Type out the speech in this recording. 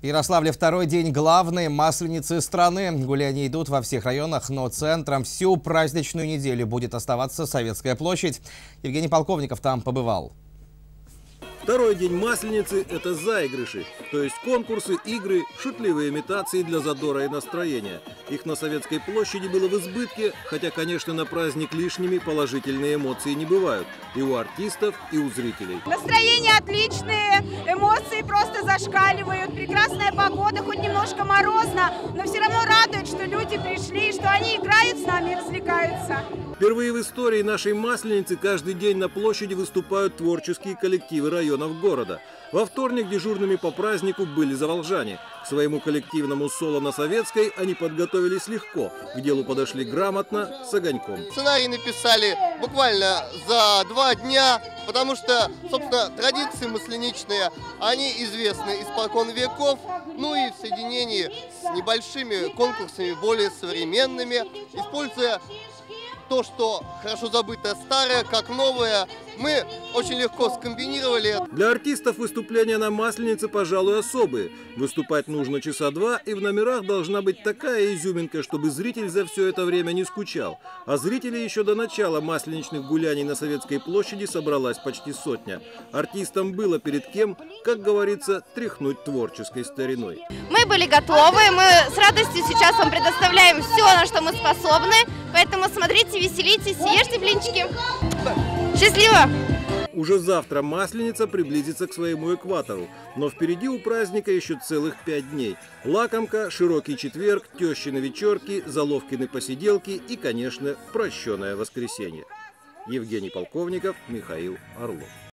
В Ярославле второй день главной масленицы страны. Гуляния идут во всех районах, но центром всю праздничную неделю будет оставаться Советская площадь. Евгений Полковников там побывал. Второй день Масленицы – это заигрыши, то есть конкурсы, игры, шутливые имитации для задора и настроения. Их на Советской площади было в избытке, хотя, конечно, на праздник лишними положительные эмоции не бывают. И у артистов, и у зрителей. Настроение отличное, эмоции просто зашкаливают. Прекрасная погода, хоть немножко морозно, но все равно радует, что люди пришли, что они играют с нами и развлекаются. Впервые в истории нашей Масленицы каждый день на площади выступают творческие коллективы районов города. Во вторник дежурными по празднику были заволжане. К своему коллективному соло на Советской они подготовились легко. К делу подошли грамотно, с огоньком. Сценарий написали буквально за 2 дня, потому что, собственно, традиции масленичные, они известны испокон веков. Ну и в соединении с небольшими конкурсами, более современными, используя то, что хорошо забытое старое, как новое, мы очень легко скомбинировали. Для артистов выступления на Масленице, пожалуй, особые. Выступать нужно часа 2, и в номерах должна быть такая изюминка, чтобы зритель за все это время не скучал. А зрителей еще до начала масленичных гуляний на Советской площади собралась почти 100. Артистам было перед кем, как говорится, тряхнуть творческой стариной. Мы были готовы, мы с радостью сейчас вам предоставляем все, на что мы способны. Поэтому смотрите, веселитесь, ешьте блинчики. Счастливо! Уже завтра Масленица приблизится к своему экватору. Но впереди у праздника еще целых 5 дней. Лакомка, широкий четверг, тещины вечерки, Заловкины посиделки и, конечно, прощенное воскресенье. Евгений Полковников, Михаил Орлов.